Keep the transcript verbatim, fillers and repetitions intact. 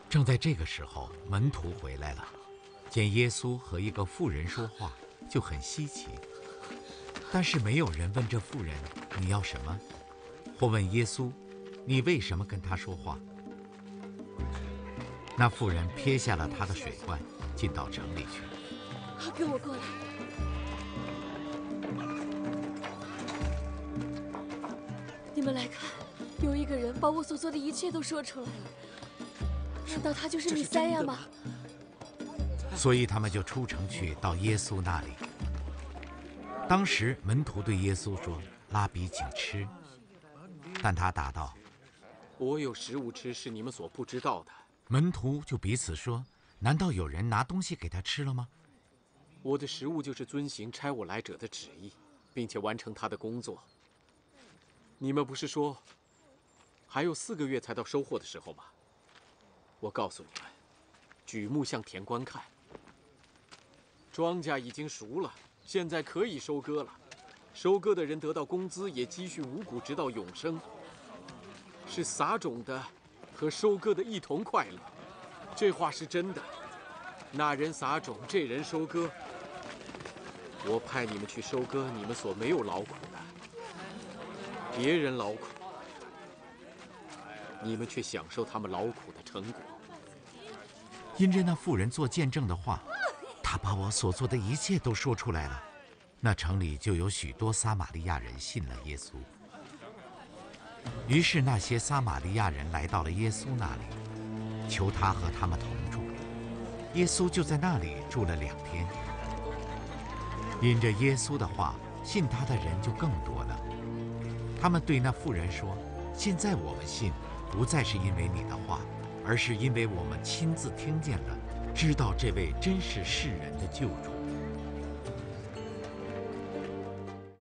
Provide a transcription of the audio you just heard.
正在这个时候，门徒回来了，见耶稣和一个妇人说话，就很稀奇。但是没有人问这妇人你要什么，或问耶稣你为什么跟他说话。那妇人撇下了他的水罐，进到城里去。 好，跟我过来。你们来看，有一个人把我所做的一切都说出来了。难道他就是弥赛亚吗？ 所以他们就出城去，到耶稣那里。当时门徒对耶稣说：“拉比，请吃。”但他答道：“ 我有食物吃，是你们所不知道的。” 门徒就彼此说：“难道有人拿东西给他吃了吗？” 我的食物就是遵行差我来者的旨意，并且完成他的工作。你们不是说还有四个月才到收获的时候吗？我告诉你们，举目向田观看，庄稼已经熟了，现在可以收割了。收割的人得到工资，也积蓄五谷，直到永生。是撒种的和收割的一同快乐。这话是真的。那人撒种，这人收割。我派你们去收割你们所没有劳苦的，别人劳苦，你们却享受他们劳苦的成果。 因着那妇人做见证的话，他把我所做的一切都说出来了。那城里就有许多撒玛利亚人信了耶稣。于是那些撒玛利亚人来到了耶稣那里，求他和他们同住。耶稣就在那里住了两天。因着耶稣的话，信他的人就更多了。他们对那妇人说：“现在我们信，不再是因为你的话，而是因为我们亲自听见了，知道这位真是世人的救主。”